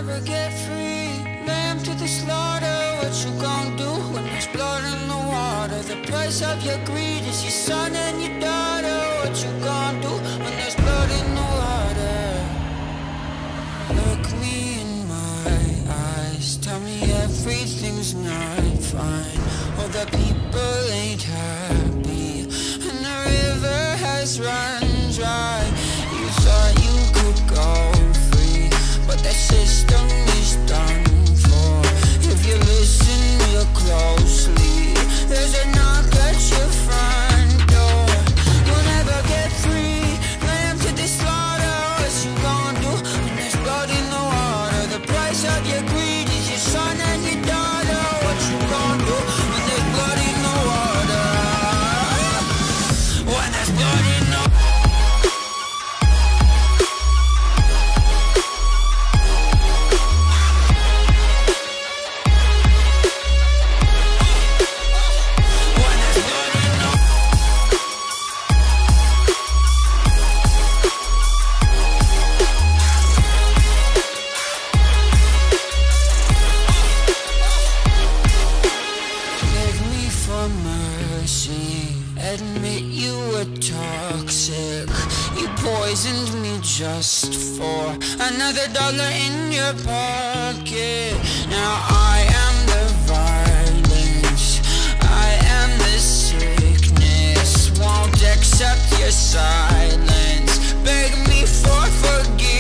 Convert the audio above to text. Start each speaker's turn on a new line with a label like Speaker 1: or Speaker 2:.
Speaker 1: never get free. Lamb to the slaughter, what you gon' do when there's blood in the water? The price of your greed is your son and your daughter. What you gon' do when there's blood in the water? Look me in my eyes, tell me everything's not fine. All the people ain't happy, and the river has run dry. You thought you could go free, but that system is done for. If you listen real closely, there's a knock at your front door. You'll never get free. Lamb to the slaughter, what you gon' do when there's blood in the water? The price of your greed is your son and your daughter. What you gon' do when there's blood in the water? When there's blood in the water. Admit you were toxic. You poisoned me just for another dollar in your pocket. Now I am the violence, I am the sickness. Won't accept your silence, beg me for forgiveness.